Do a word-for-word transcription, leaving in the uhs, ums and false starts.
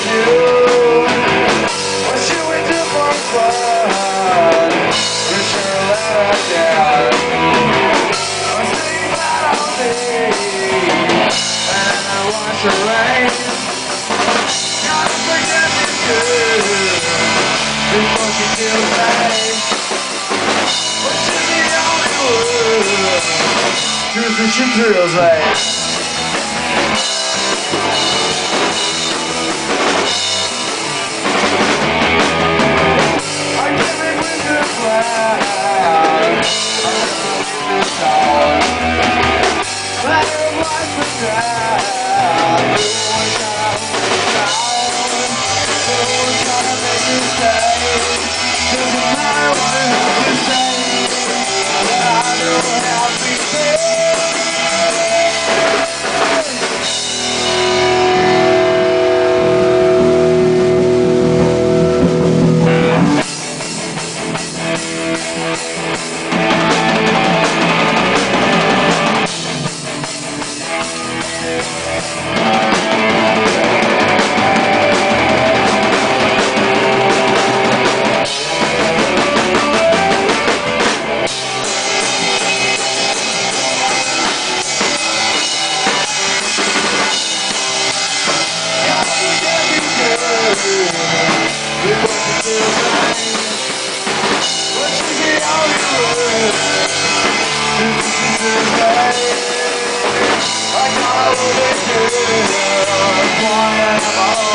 you. What should we do for fun? Return a letter down. I think about all me, and I watch the rain. Gotta forget you good before she feels pain. But she's the only one. Truth that she thrills me. I gotta live here, boy, I'm